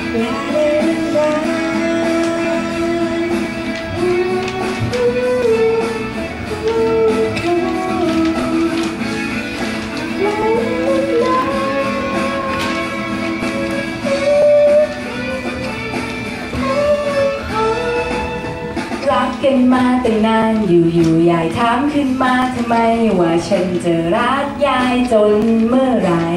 รักกันมาตั้งนานอยู่ยายถามขึ้นมาทำไมว่าฉันจะรักยายจนเมื่อไหร่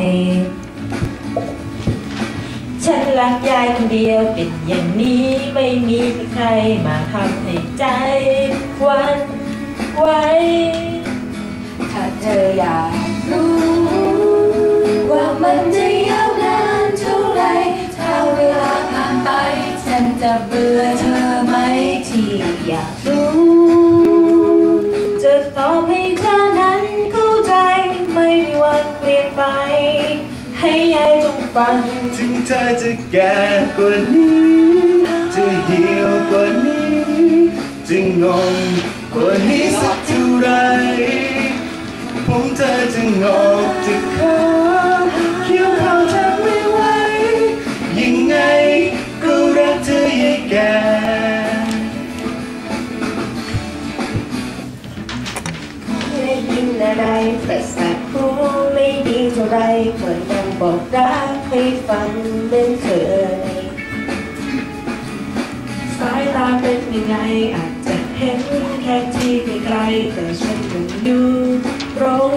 ฉันรักยายคนเดียวเป็นอย่างนี้ไม่มีใครมาทำให้ใจหวั่นไหวถ้าเธออยากรู้ว่ามันจะยาวนานเท่าไรถ้าเวลาผ่านไปฉันจะเบื่อเธอไหมที่อยากรู้จะตอบให้เธอนั้นเข้าใจไม่มีวันเปลี่ยนไปให้ยายจงฟังถึงเธอจะแก่กว่านี้จะเหี่ยวกว่านี้จะงงกว่านี้สักเท่าไรผมเธอจะงอกจะขาวเขียวขาวแทบไม่ไหวยังไงก็รักเธอยายแก่ได้ยินอะไรแต่สักหูไม่ดีเท่าไรเหมือนยังบอกรักให้ฟังเหมือนเคยสายตาเป็นยังไงอาจจะเห็นแค่ที่ไกลๆแต่ฉันยังอยู่ตรง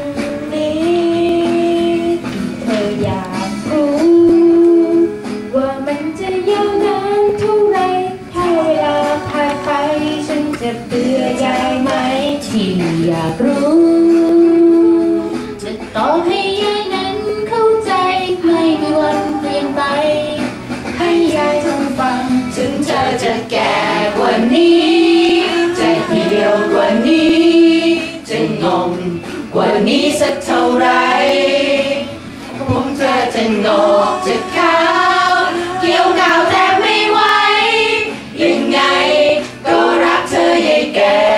นี้เธออยากรู้ว่ามันจะยาวนานเท่าไรถ้าเวลาผ่านไปฉันจะเบื่อยายไหมที่อยากรู้จะต่อให้ยายนั้นเข้าใจไม่มีวันเปลี่ยนไปให้ยายจงฟังถึงเธอจะแก่กว่านี้จะเหี่ยวกว่านี้จะงงกว่านี้สักเท่าไรผมเธอจะงอกจะขาวเกี่ยวก่าวแต่ไม่ไหวยังไงก็รักเธอยายแก่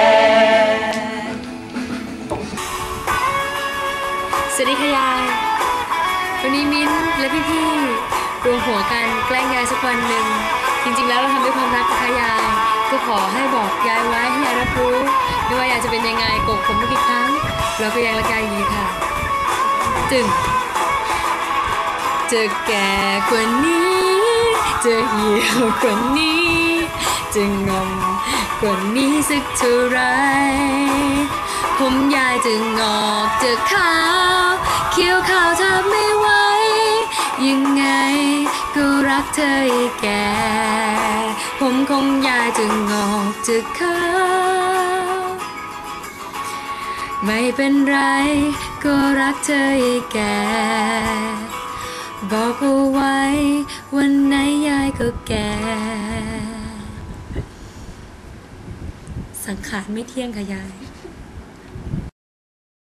สวัสดีค่ะยายวันนี้มิ้นและพี่ๆรวมหัวกันแกล้งยายสักวันหนึ่งจริงๆแล้วเราทำด้วยความรักค่ะยายก็ขอให้บอกยายไว้ให้ยายรับรู้ไม่ว่ายายจะเป็นยังไงโกรธผมไม่กี่ครั้งเราก็ยังรักยายอยู่ค่ะจึงจะแก่กว่านี้จะเหี่ยวกว่านี้จะงงกว่านี้สักเท่าไรผมยายจะงอกจะขาวเขียวขาวแทบไม่ไหวยังไงก็รักเธออีกแก่ผมคงยายจะงอกจะขาวไม่เป็นไรก็รักเธออีกแก่บอกเอาไว้วันไหนยายก็แก่สังขารไม่เที่ยงค่ะยาย